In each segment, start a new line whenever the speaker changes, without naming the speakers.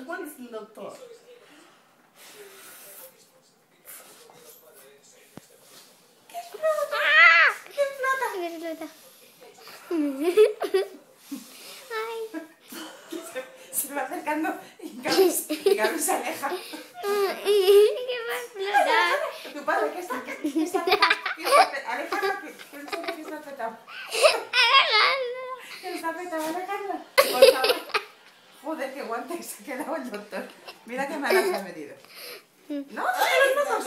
¿Cuál es el doctor? ¿Qué explota? ¿Qué explota?
Ay.
Se va acercando y Gaby se aleja.
¿Qué va a explotar?
Tu padre, ¿qué está alejado? Alejandro, que en serio que está petado. Que está petado, Alejandro. Por favor. Joder, qué guante se ha quedado el doctor. Mira qué malas ha metido. ¿No? ¡No!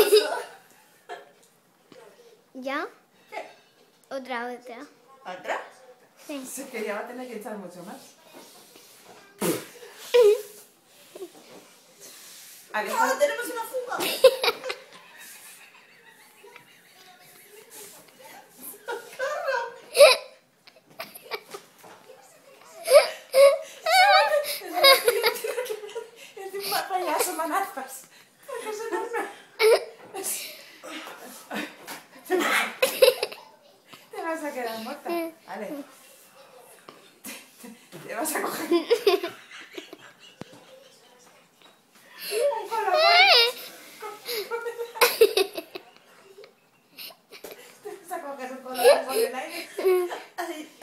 ¿Ya?
¿Qué?
Otra.
¿Otra?
Sí.
Sí, que ya va a tener que echar mucho más. Alejandro, tenemos una fuga. Es de un payaso manazas. Porque es enorme. Te vas a quedar muerta. Vale. Te vas a coger un colocón. Te vas a coger un colocón con el aire. Ay.